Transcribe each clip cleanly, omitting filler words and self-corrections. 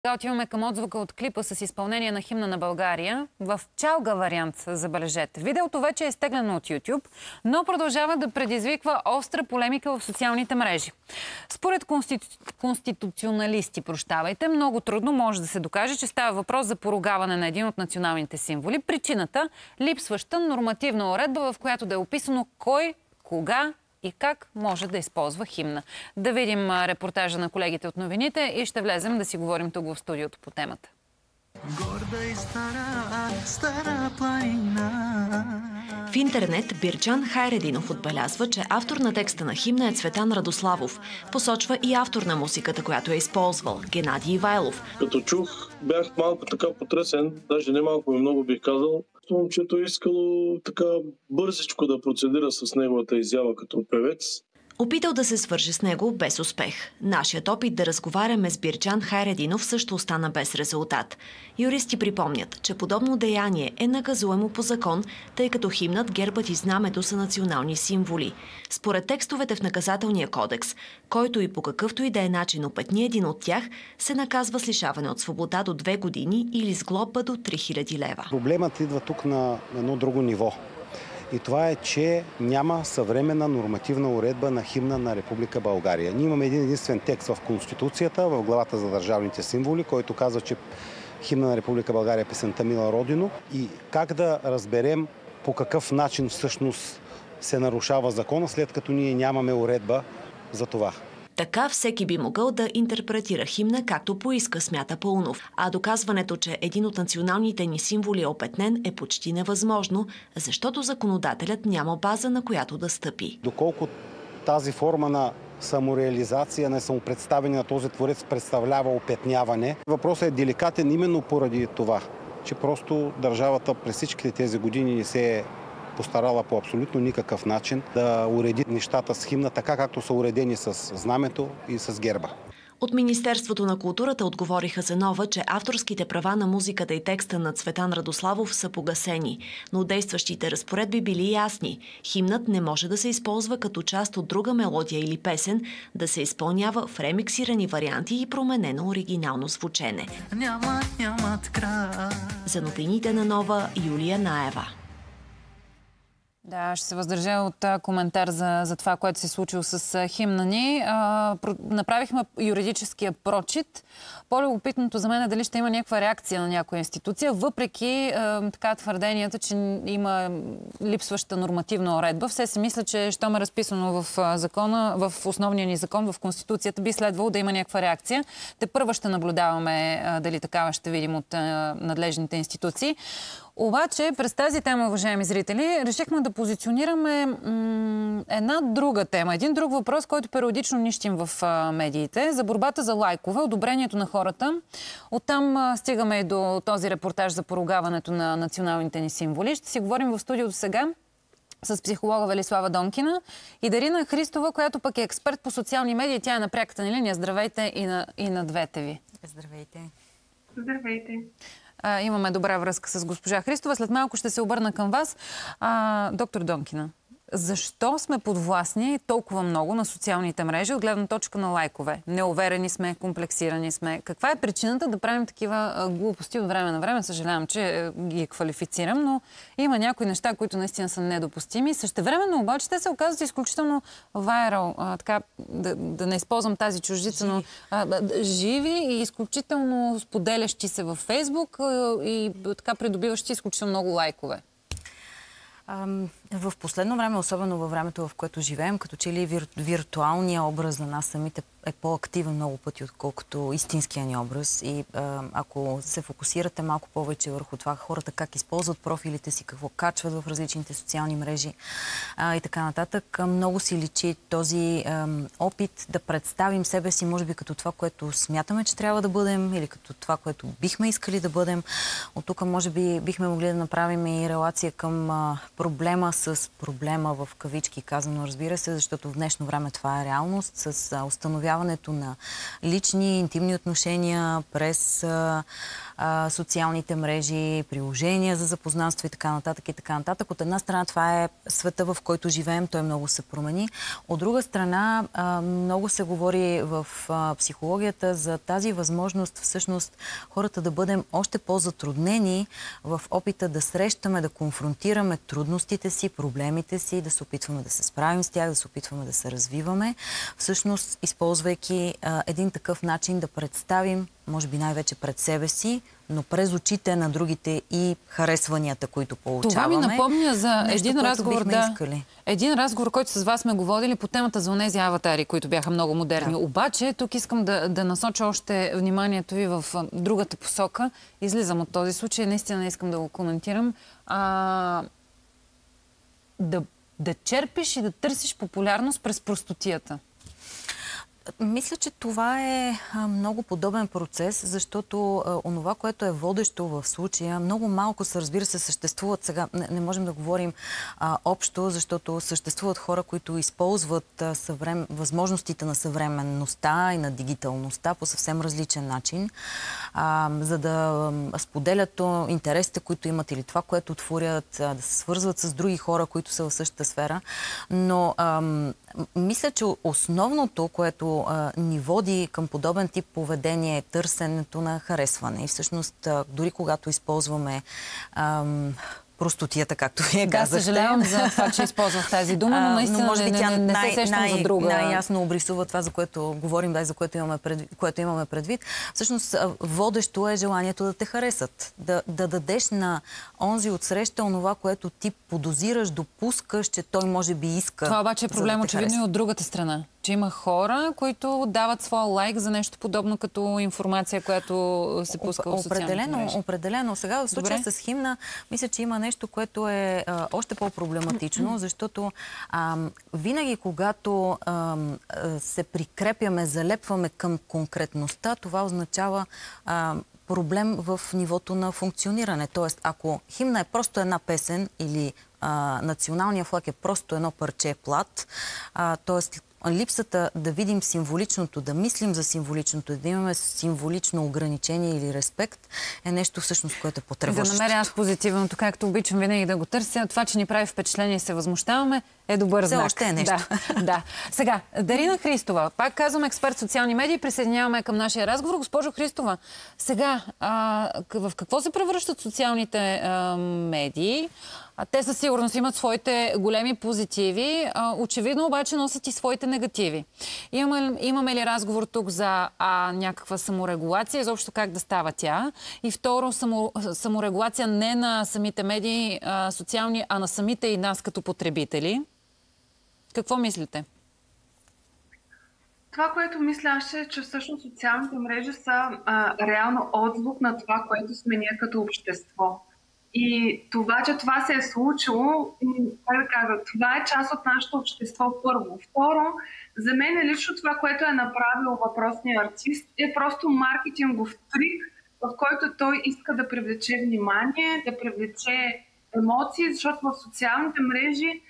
Отиваме към отзвука от клипа с изпълнение на химна на България в чалга вариант, забележете. Видеото вече е изтеглено от YouTube, но продължава да предизвиква остра полемика в социалните мрежи. Според конституционалисти, много трудно може да се докаже, че става въпрос за поругаване на един от националните символи. Причината – липсваща нормативна уредба, в която да е описано кой, кога и как може да използва химна. Да видим репортажа на колегите от новините и ще влезем да си говорим тук в студиото по темата. В интернет Бирджан Хайрединов отбелязва, че автор на текста на химна е Цветан Радославов. Посочва и автор на музиката, която е използвал – Геннадий Ивайлов. Като чух, бях малко така потресен, даже не малко, много бих казал. Момчето е искало така бързичко да процедира с неговата изява като певец. Опитал да се свърже с него без успех. Нашият опит да разговаряме с Бирджан Хайрединов също остана без резултат. Юристи припомнят, че подобно деяние е наказуемо по закон, тъй като химнат, гербът и знамето са национални символи. Според текстовете в наказателния кодекс, който и по какъвто и да е начин опетни един от тях, се наказва с лишаване от свобода до 2 години или с глоба до 3000 лева. Проблемът идва тук на едно друго ниво. И това е, че няма съвременна нормативна уредба на химна на Република България. Ние имаме един единствен текст в Конституцията, в главата за държавните символи, който казва, че химна на Република България е песента Мила Родино. И как да разберем по какъв начин всъщност се нарушава закона, след като ние нямаме уредба за това. Така всеки би могъл да интерпретира химна както поиска, смята Паунов. А доказването, че един от националните ни символи е опетнен, е почти невъзможно, защото законодателят няма база, на която да стъпи. Доколко тази форма на самореализация, на самопредставяне на този творец представлява опетняване, въпросът е деликатен именно поради това, че просто държавата през всичките тези години не се е постарала по абсолютно никакъв начин да уреди нещата с химна, така както са уредени с знамето и с герба. От Министерството на културата отговориха за нова, че авторските права на музиката и текста на Цветан Радославов са погасени, но действащите разпоредби били ясни. Химнат не може да се използва като част от друга мелодия или песен, да се изпълнява в ремиксирани варианти и променено оригинално звучене. За новините на Нова, Юлия Наева. Да, ще се въздържа от коментар за това, което се е случило с химна ни. Направихме юридическия прочит. По-любопитното за мен е дали ще има някаква реакция на някоя институция, въпреки така твърденията, че има липсваща нормативна уредба. Все си мисля, че щом е разписано в закона, в основния ни закон, в Конституцията, би следвало да има някаква реакция. Тепърва ще наблюдаваме дали такава ще видим от надлежните институции. Обаче, през тази тема, уважаеми зрители, решихме да позиционираме една друга тема. Един друг въпрос, който периодично нищим в медиите. За борбата за лайкове, одобрението на хората. Оттам стигаме и до този репортаж за поругаването на националните ни символи. Ще си говорим в студиото сега с психолога Велислава Донкина и Дарина Христова, която пък е експерт по социални медии. Тя е на пряката ни линия. Здравейте и на двете ви. Здравейте. Здравейте. Имаме добра връзка с госпожа Христова. След малко ще се обърна към вас. Доктор Донкина, защо сме подвластни толкова много на социалните мрежи от гледна точка на лайкове? Неуверени сме, комплексирани сме. Каква е причината да правим такива глупости от време на време? Съжалявам, че ги квалифицирам, но има някои неща, които наистина са недопустими. Същевременно обаче те се оказват изключително вайрал. Така, да не използвам тази чуждица, но живи и изключително споделящи се във Фейсбук и така придобиващи изключително много лайкове. В последно време, особено във времето, в което живеем, като че ли виртуалният образ на нас самите е по-активен много пъти, отколкото истинския ни образ. И ако се фокусирате малко повече върху това, хората как използват профилите си, какво качват в различните социални мрежи и така нататък, много си личи този опит да представим себе си, може би като това, което смятаме, че трябва да бъдем, или като това, което бихме искали да бъдем. От тук, може би, бихме могли да направим и релация към проблема с проблема в кавички казано, разбира се, защото в днешно време това е реалност, с установяването на лични, интимни отношения през социалните мрежи, приложения за запознанство и така нататък и така нататък. От една страна това е света, в който живеем, той много се промени. От друга страна много се говори в психологията за тази възможност всъщност хората да бъдем още по-затруднени в опита да срещаме, да конфронтираме трудностите си, проблемите си, да се опитваме да се справим с тях, да се опитваме да се развиваме. Всъщност, използвайки един такъв начин да представим, може би най-вече пред себе си, но през очите на другите и харесванията, които получаваме. Това ми напомня за нещо, един разговор, един разговор, който с вас сме го водили по темата за онези аватари, които бяха много модерни. Да. Обаче, тук искам да насоча още вниманието ви в другата посока. Излизам от този случай, наистина не искам да го коментирам. Да черпиш и да търсиш популярност през простотията. Мисля, че това е много подобен процес, защото онова, което е водещо в случая, много малко са, разбира се, съществуват сега. Не можем да говорим общо, защото съществуват хора, които използват възможностите на съвременността и на дигиталността по съвсем различен начин, за да споделят интересите, които имат или това, което творят, да се свързват с други хора, които са в същата сфера. Но мисля, че основното, което ни води към подобен тип поведение е търсенето на харесване. И всъщност, дори когато използваме простотията, както вие казахте. Да, съжалявам за това, че използвах тази дума, но наистина може би тя не се сещам за друга. Най-ясно обрисува това, за което говорим, за което имаме предвид. Всъщност, водещо е желанието да те харесат. Да дадеш на онзи отсреща онова, което ти подозираш, допускаш, че той може би иска. Това обаче е проблем очевидно и от другата страна. Че има хора, които дават своя лайк за нещо подобно като информация, която се пуска в социалните мрежи. Определено. Сега в случая с химна, мисля, че има нещо, което е още по-проблематично, защото винаги, когато се прикрепяме, залепваме към конкретността, това означава проблем в нивото на функциониране. Тоест, ако химна е просто една песен или националния флаг е просто едно парче плат, т.е. липсата да видим символичното, да мислим за символичното, да имаме символично ограничение или респект, е нещо всъщност, което е потребващо. Да намеря аз позитивното, както обичам винаги да го търся. Това, че ни прави впечатление и се възмущаваме, е добър знак. Все още е нещо. Да. Сега, Дарина Христова, пак казвам експерт в социални медии, присъединяваме към нашия разговор. Госпожо Христова, сега, в какво се превръщат социалните медии? Те със сигурност имат своите големи позитиви, очевидно обаче носят и своите негативи. Имаме ли разговор тук за някаква саморегулация, изобщо как да става тя? И второ, саморегулация не на самите медии социални, а на самите и нас като потребители. Какво мислите? Това, което мисля аз е, че всъщност социалните мрежи са реално отзвук на това, което сме ние като общество. И това, че това се е случило, как да кажа, това е част от нашето общество първо. Второ, за мен лично това, което е направил въпросният артист, е просто маркетингов трик, в който той иска да привлече внимание, да привлече емоции, защото в социалните мрежи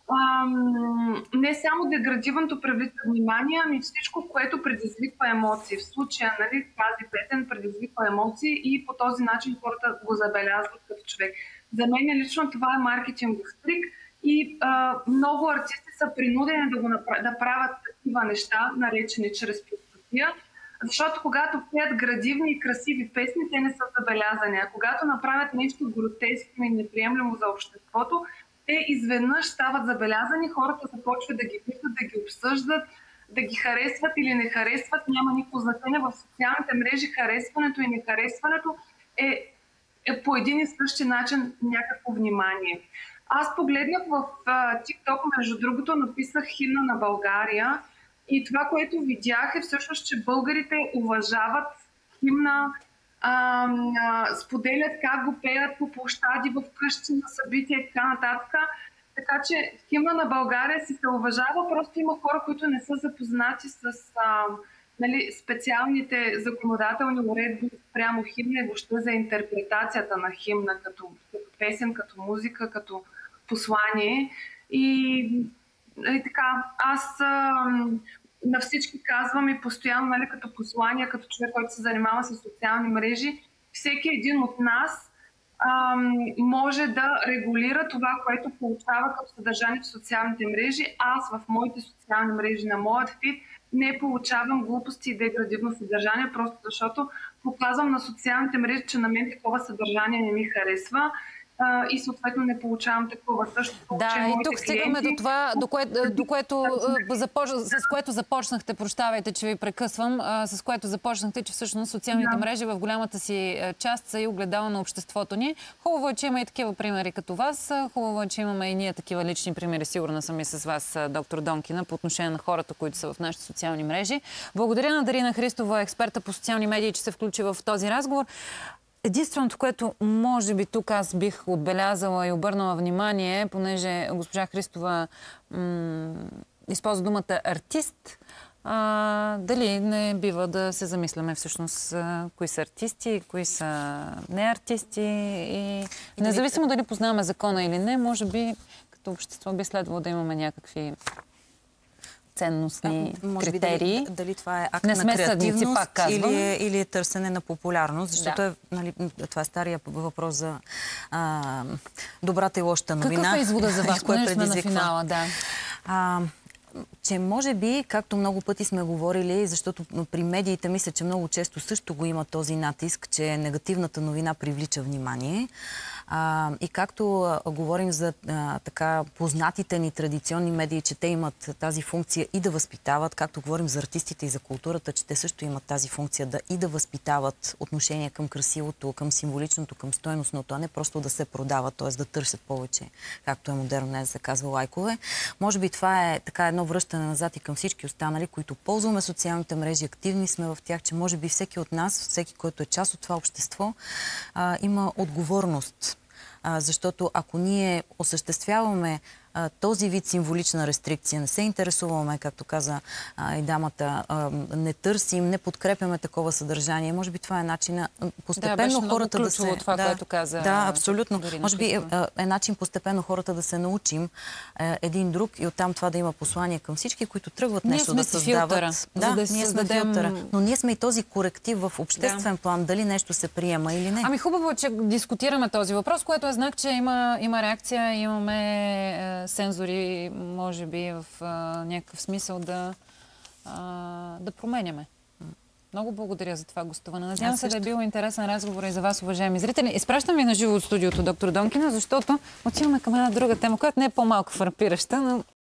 не само деградивното привлича внимание, ами всичко, което предизвиква емоции. В случая, нали, тази песен предизвиква емоции и по този начин хората го забелязват като човек. За мен лично това е маркетингов трик и много артисти са принудени да правят такива неща, наречени чрез простотия, защото когато пеят градивни и красиви песни, те не са забелязани. А когато направят нещо гротескно и неприемливо за обществото, те изведнъж стават забелязани, хората започват да ги виждат, да ги обсъждат, да ги харесват или не харесват. Няма никакво значение. В социалните мрежи харесването и нехаресването е по един и същи начин някакво внимание. Аз погледнах в TikTok, между другото, написах химна на България и това, което видях е всъщност, че българите уважават химна, споделят как го пеят по площади, в къщи, на събития и така нататък. Така че химна на България си се уважава, просто има хора, които не са запознати с специалните законодателни уредби прямо химна и въобще за интерпретацията на химна като песен, като музика, като послание. И така, аз на всички казвам и постоянно, нали, като послание, като човек, който се занимава с социални мрежи, всеки един от нас може да регулира това, което получава като съдържание в социалните мрежи. Аз в моите социални мрежи, на моят фид, не получавам глупости и деградивно съдържание, просто защото показвам на социалните мрежи, че на мен такова съдържание не ми харесва. И съответно не получавам такова също. Да, и тук стигаме до това, с което започнахте, прощавайте, че ви прекъсвам, с което започнахте, че всъщност социалните мрежи в голямата си част са и огледало на обществото ни. Хубаво е, че има и такива примери като вас. Хубаво е, че имаме и ние такива лични примери. Сигурна съм и с вас, доктор Донкина, по отношение на хората, които са в нашите социални мрежи. Благодаря на Дарина Христова, експерта по социални медии, че се включи в този разговор. Единственото, което може би тук аз бих отбелязала и обърнала внимание, понеже госпожа Христова използва думата артист, дали не бива да се замисляме всъщност кои са артисти, кои са не артисти и независимо дали познаваме закона или не, може би като общество би следвало да имаме някакви ценностни критерии. Дали това е акт на креативност или е търсене на популярност, защото това е стария въпрос за добрата и лошата новина. Какъв е извода за вас? Кое сме на финала, да. Че може би, както много пъти сме говорили, защото при медиите мисля, че много често също го има този натиск, че негативната новина привлича внимание. И както говорим за така познатите ни традиционни медии, че те имат тази функция и да възпитават, както говорим за артистите и за културата, че те също имат тази функция и да възпитават отношение към красивото, към символичното, към стойностното, а не просто да се продават, т.е. да търсят повече, както е модерно днес се казва, лайкове. Може би това е така едно връщане назад и към всички останали, които ползваме социалните мрежи, активни сме в тях, че може би всеки от нас, всеки, който е част от това общество, има отговорност. Защото ако ние осъществяваме този вид символична рестрикция, не се интересуваме, както каза и дамата, не търсим, не подкрепяме такова съдържание, може би това е начина постепенно хората да се... Това, което каза, да, абсолютно. Може би е начин постепенно хората да се научим един друг и оттам това да има послание към всички, които тръгват нещо да създават. Ние сме филтъра. Но ние сме и този коректив в обществен план, дали нещо се приема или не. Ами хубаво е, че дискутираме този въпрос, което е знак, че има реакция, имаме сензори, може би в някакъв смисъл да променяме. Много благодаря за това гостуване. Надявам се да е бил интересен разговор и за вас, уважаеми зрители. Изпращам ви на живо от студиото, доктор Донкина, защото отиваме към една друга тема, която не е по-малко фрапираща, но